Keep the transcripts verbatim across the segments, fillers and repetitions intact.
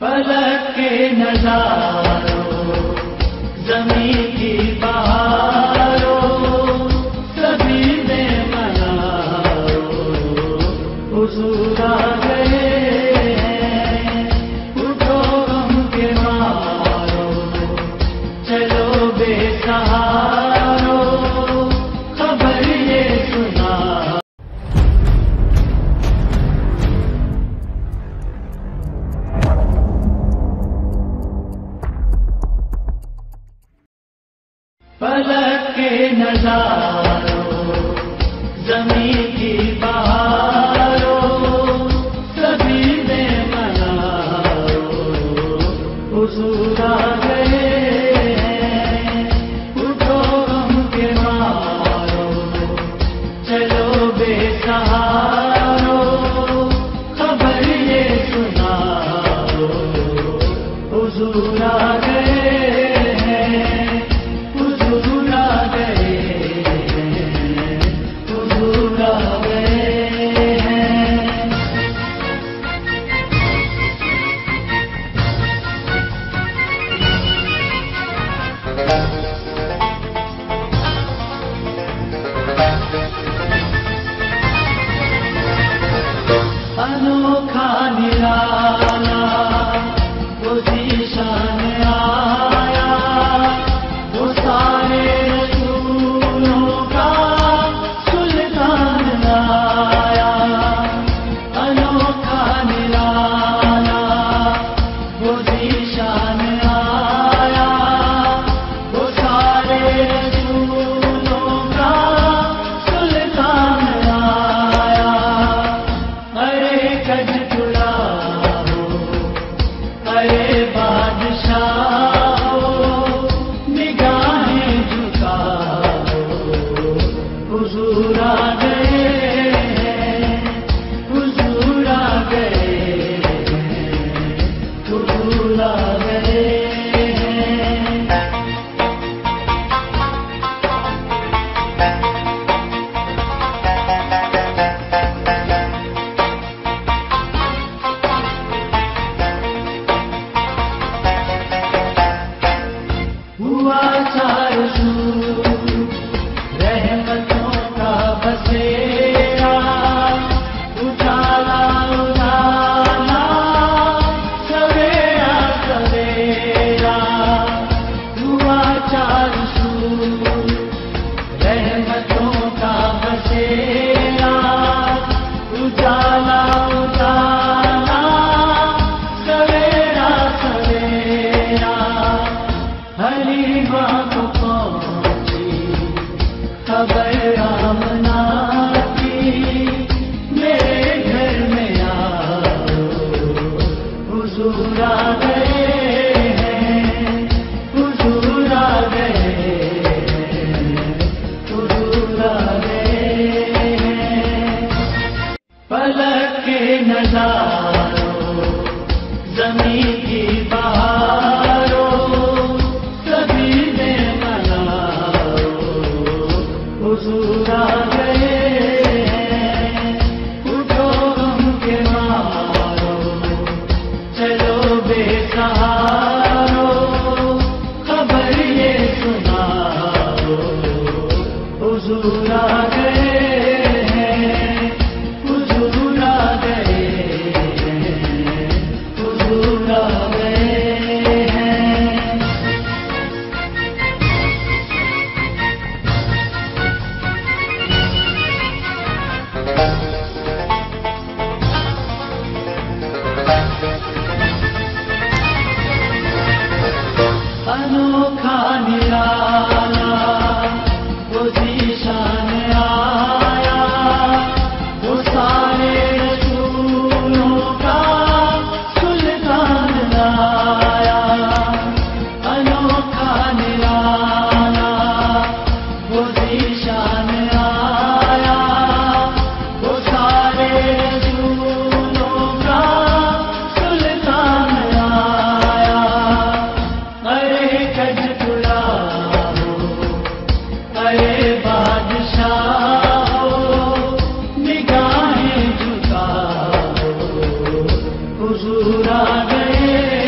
فلک کے نظاروں زمین کی بہاروں سبھی میں منارو حضور آ گئے ہیں، اٹھو غم کے مارو چلو بے سہارو خبر یہ سنا۔ فلک کے نظاروں زمین کی بہاروں سبھی میں منارو حضور آ گئے ہیں، اٹھو غم کے مارو چلو بے سہارو خبر یہ سناؤ حضور آ گئے ہیں، حضور آ گئے ہیں، حضور آ گئے ہیں۔ انوکھا نرالا وہ ذیشان آیا، وہ سارے رسولوں کا سلطان آیا۔ انوکھا نرالا وہ ذیشان آیا، وہ سارے رسولوں کا سلطان آیا۔ ارے کج تلا ہو، ارے بادشاہ ہو، نگاہیں جھکاؤ حضور آ گئے ہیں، حضور آ گئے ہیں، حضور آ گئے ہیں۔ ہوا چار سو رحمتوں کا بسیرا، اجالا اجالا سویرا سویرا۔ ہوا چار سو رحمتوں کا بسیرا، اجالا اجالا سویرا سویرا۔ حلیمہ کو پہنچی خبر آمنہ کی، میرے گھر میں آؤ حضور آ گئے ہیں، حضور آ گئے ہیں، حضور آ گئے ہیں۔ فلک کے نظاروں زمین کی بہاروں سبھی میں منارو حضور آ گئے ہیں، اٹھو غم کے مارو چلو بے سہارو خبر یہ سناؤ حضور آ گئے ہیں، حضور آ گئے ہیں، حضور آ گئے ہیں۔ انوکھا نرالا وہ ذیشان آیا، وہ سارے رسولوں کا سلطان آیا۔ انوکھا نرالا وہ ذیشان آیا، وہ سارے رسولوں کا سلطان آیا۔ ارے کج تلا ہو، ارے بادشاہ ہو، نگاہیں جھکاؤ حضور آ گئے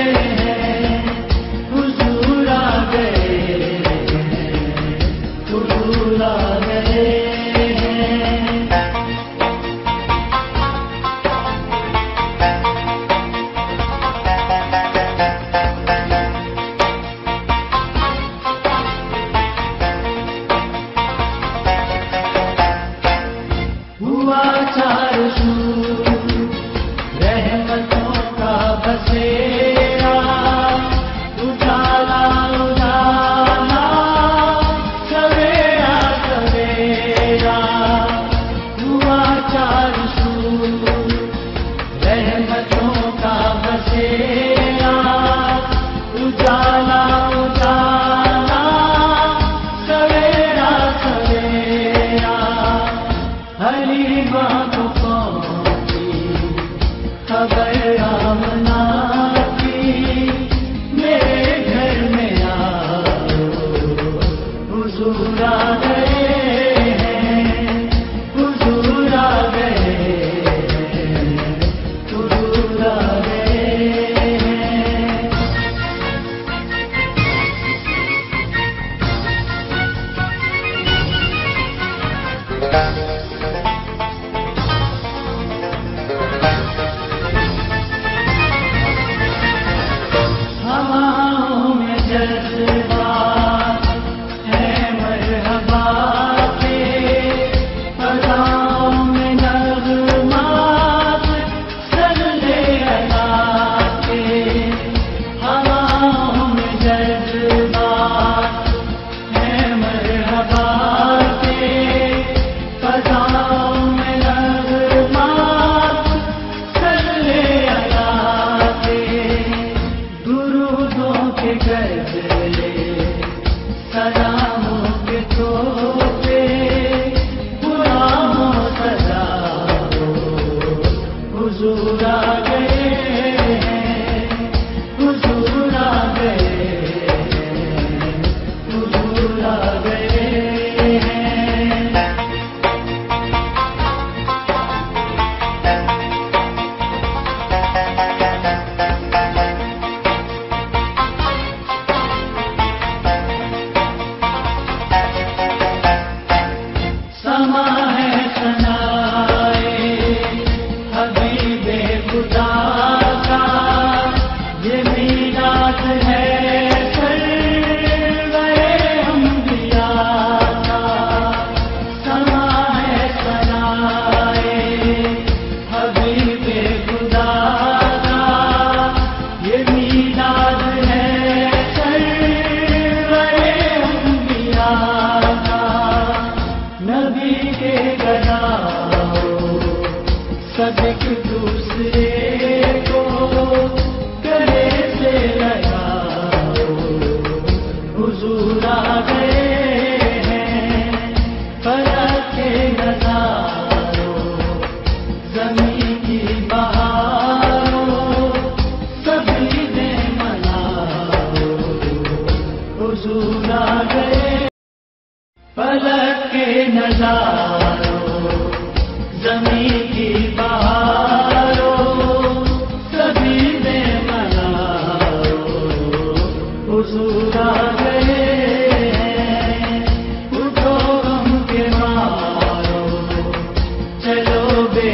نظاروں زمین کی بہاروں سبھی میں مناروں حضور آ گئے ہیں اٹھو غم کے مارو چلو بے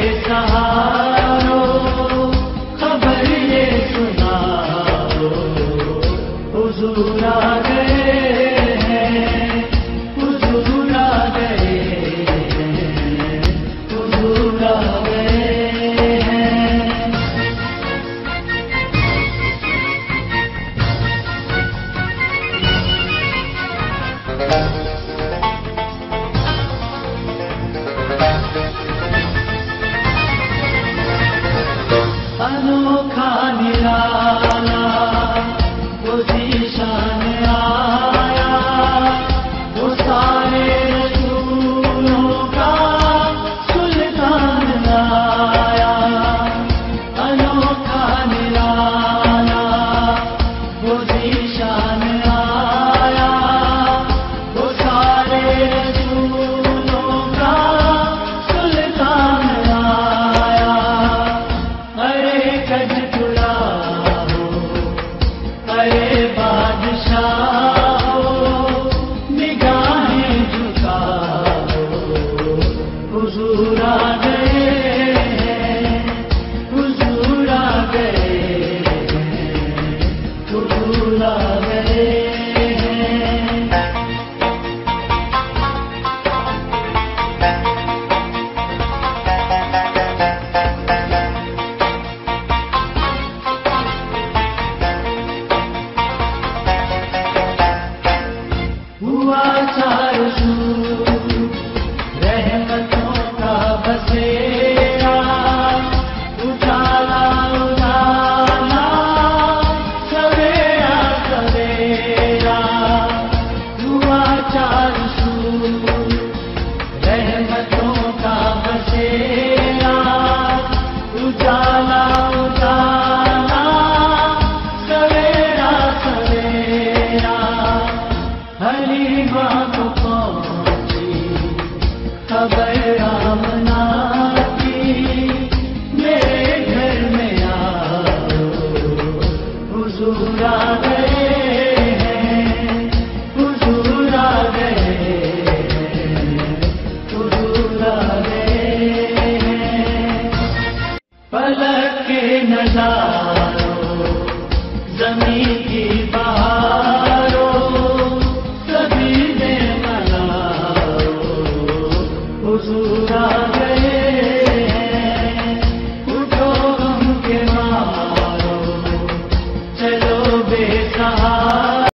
سہاروں خبر یہ سناؤ حضور آ گئے انوکھا نرالا وہ ذیشان آیا وہ سارے رسولوں کا سلطان لایا انوکھا نرالا وہ ذیشان آیا وہ سارے رسولوں کا سلطان لایا ارے گج تلا ہو ارے بادشاہ ہو نگاہیں جھکاؤ حضور آ گئے ہیں حضور آ گئے ہیں حضور آ گئے ہیں ہوا چاروں سو رحمتوں کا بسیرا اجالا اجالا سویرا سویرا ہوا چاروں سو رحمتوں کا بسیرا اجالا اجالا سویرا سویرا حلیمہ کو پہنچی خبر آمنہ کی میرے گھر میں آؤ حضور آ گئے ہیں حضور آ گئے ہیں حضور آ گئے ہیں پلک کے نظاروں